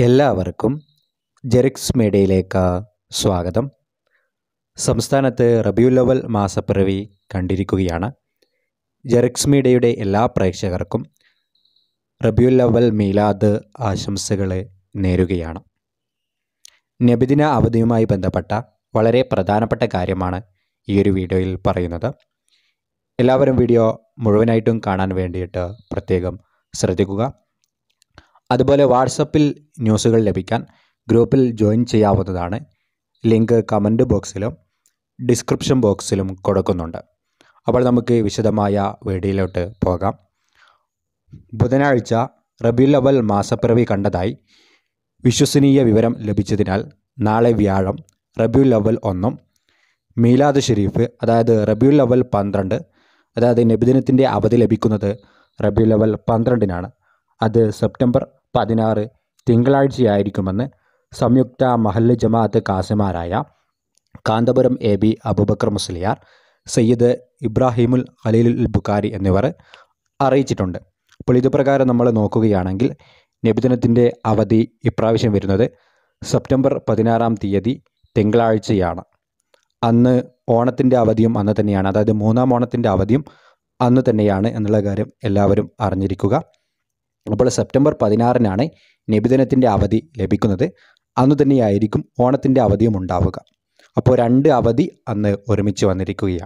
എല്ലാവർക്കും ജെറിക്സ് മീഡിയയിലേക്ക് സ്വാഗതം. സംസ്ഥാനത്ത് റബീഉൽ അവ്വൽ മാസപ്പിറവി കണ്ടിരിക്കുകയാണ്. ജെറിക്സ് മീഡിയയുടെ എല്ലാ പ്രേക്ഷകർക്കും റബീഉൽ അവ്വൽ മീലാദ് ആശംസകൾ നേരുകയാണ്. നബിദിന അവധിയുമായി ബന്ധപ്പെട്ട വളരെ പ്രധാനപ്പെട്ട കാര്യമാണ് ഈ ഒരു വീഡിയോയിൽ പറയുന്നത്. എല്ലാവരും വീഡിയോ മുഴുവനായിട്ടും കാണാൻ വേണ്ടിയിട്ട് പ്രത്യേകം ശ്രദ്ധിക്കുക. അതുപോലെ വാട്സപ്പിൽ ന്യൂസുകൾ ലഭിക്കാൻ ഗ്രൂപ്പിൽ ജോയിൻ ചെയ്യാവുന്നതാണ്. ലിങ്ക് കമൻറ്റ് ബോക്സിലും ഡിസ്ക്രിപ്ഷൻ ബോക്സിലും കൊടുക്കുന്നുണ്ട്. അപ്പോൾ നമുക്ക് വിശദമായ വീഡിയോയിലോട്ട് പോകാം. ബുധനാഴ്ച റബീഉൽ അവ്വൽ മാസപ്പിറവി കണ്ടതായി വിശ്വസനീയ വിവരം ലഭിച്ചതിനാൽ നാളെ വ്യാഴം റബീഉൽ അവ്വൽ 1 മീലാദ് ഷരീഫ് അതായത് റബീഉൽ അവ്വൽ 12 അതായത് നബിദിനത്തിൻ്റെ അവധി ലഭിക്കുന്നത് റബീഉൽ അവ്വൽ 12-നാണ്. അത് സെപ്റ്റംബർ 16 തിങ്കളാഴ്ചയായിരിക്കുമെന്ന് സംയുക്ത മഹല്ല് ജമാഅത്ത് കാസിമാരായ കാന്തപുരം AB അബൂബക്കർ മുസ്ലിയാർ, സയ്യിദ് ഇബ്രാഹിമുൽ ഖലീലുൽ ബുഖാരി എന്നിവർ അറിയിച്ചിട്ടുണ്ട്. അപ്പോൾ ഇതുപ്രകാരം നമ്മൾ നോക്കുകയാണെങ്കിൽ നബിദിനത്തിൻ്റെ അവധി ഇപ്രാവശ്യം വരുന്നത് സെപ്റ്റംബർ 16-ാം തീയതി തിങ്കളാഴ്ചയാണ്. അന്ന് ഓണത്തിൻ്റെ അവധിയും അന്ന് തന്നെയാണ്, അതായത് 3-ാം ഓണത്തിൻ്റെ അവധിയും അന്ന് തന്നെയാണ് എന്നുള്ള കാര്യം എല്ലാവരും അറിഞ്ഞിരിക്കുക. അപ്പോൾ സെപ്റ്റംബർ 16-നാണ് നബിദിനത്തിൻ്റെ അവധി ലഭിക്കുന്നത്. അന്നു തന്നെയായിരിക്കും ഓണത്തിൻ്റെ അവധിയും ഉണ്ടാവുക. അപ്പോൾ 2 അവധി അന്ന് ഒരുമിച്ച് വന്നിരിക്കുകയാണ്.